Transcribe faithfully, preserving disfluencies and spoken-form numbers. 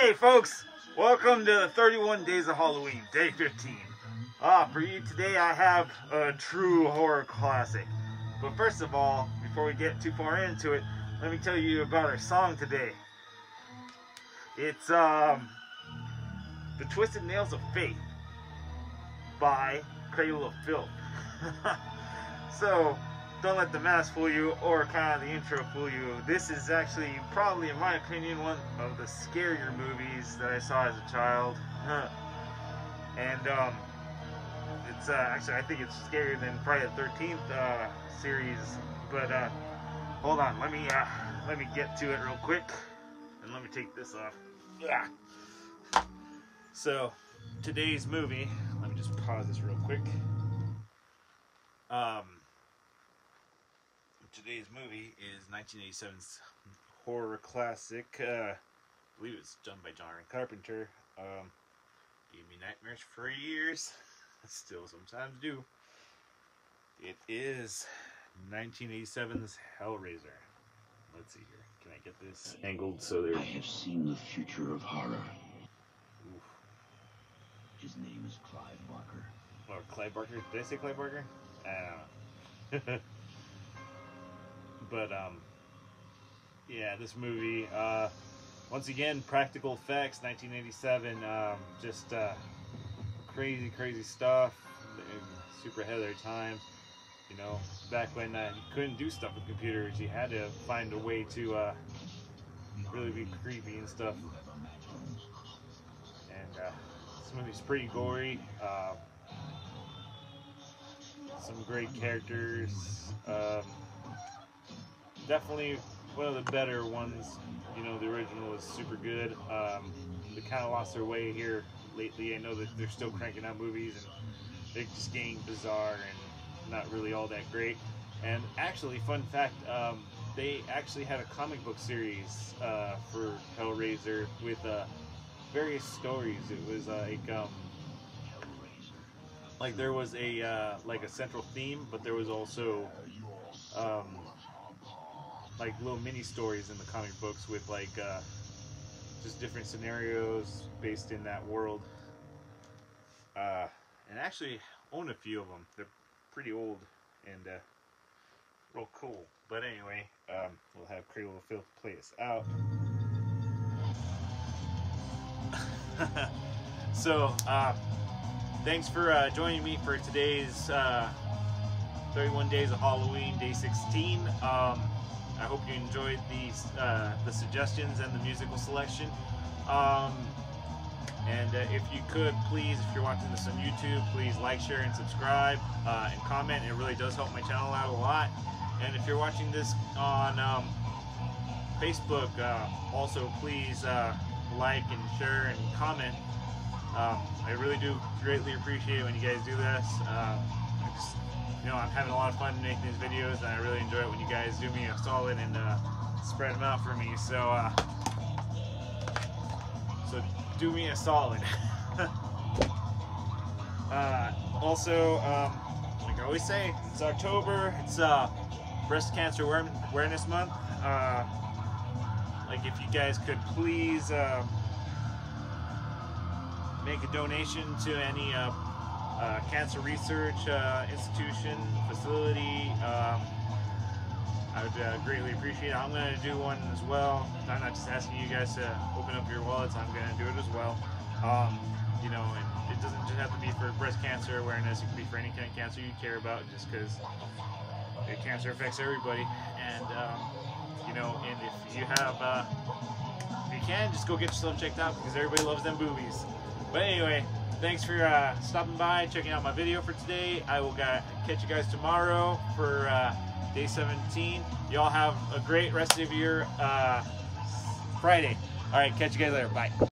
Hey folks, welcome to the thirty-one Days of Halloween, day fifteen. Ah, for you today I have a true horror classic. But first of all, before we get too far into it, let me tell you about our song today. It's um, The Twisted Nails of Faith by Cradle of Filth. So, don't let the mask fool you or kind of the intro fool you. This is actually probably, in my opinion, one of the scarier movies that I saw as a child. And um, it's uh, actually, I think it's scarier than Friday the thirteenth uh, series. But uh, hold on, let me uh, let me get to it real quick, and let me take this off. Yeah. So today's movie, let me just pause this real quick. Um. Today's movie is nineteen eighty-seven's horror classic. Uh, I believe it's done by John Carpenter. Um, gave me nightmares for years. Still sometimes do. It is nineteen eighty-seven's Hellraiser. Let's see here. Can I get this angled so there? I have seen the future of horror. Oof. His name is Clive Barker. Or Clive Barker? Did I say Clive Barker? I don't know. But, um, yeah, this movie, uh, once again, practical effects, nineteen eighty-seven, um, just, uh, crazy, crazy stuff, super ahead of their time, you know, back when, uh, you couldn't do stuff with computers, you had to find a way to, uh, really be creepy and stuff, and, uh, this movie's pretty gory, uh, some great characters, um, definitely one of the better ones. You know, the original is super good. Um, they kind of lost their way here lately. I know that they're still cranking out movies and they're just getting bizarre and not really all that great. And actually, fun fact, um, they actually had a comic book series uh, for Hellraiser with uh, various stories. It was like, um, like there was a uh, like a central theme, but there was also um, like little mini stories in the comic books with like uh, just different scenarios based in that world. Uh, and actually own a few of them. They're pretty old and uh, real cool. But anyway, um, we'll have Cradle of Filth play us out. So, uh, thanks for uh, joining me for today's uh, thirty-one Days of Halloween, day sixteen. Um, I hope you enjoyed the, uh, the suggestions and the musical selection. Um, and uh, if you could, please, if you're watching this on YouTube, please like, share, and subscribe, uh, and comment. It really does help my channel out a lot. And if you're watching this on um, Facebook, uh, also please uh, like and share and comment. Um, I really do greatly appreciate it when you guys do this. Uh, I just, You know, I'm having a lot of fun making these videos, and I really enjoy it when you guys do me a solid and uh, spread them out for me. So, uh, so do me a solid. uh, also, um, like I always say, it's October. It's uh, Breast Cancer Awareness Month. Uh, like, if you guys could please uh, make a donation to any. Uh, Uh, cancer research uh, institution, facility, um, I would uh, greatly appreciate it. I'm going to do one as well. I'm not just asking you guys to open up your wallets, I'm going to do it as well. Um, you know, and it doesn't just have to be for breast cancer awareness, it can be for any kind of cancer you care about, just because cancer affects everybody. And, um, you know, and if you have, uh, if you can, just go get yourself checked out, because everybody loves them boobies. But anyway, thanks for uh, stopping by, checking out my video for today. I will got, catch you guys tomorrow for uh, day seventeen. Y'all have a great rest of your uh, Friday. All right, catch you guys later. Bye.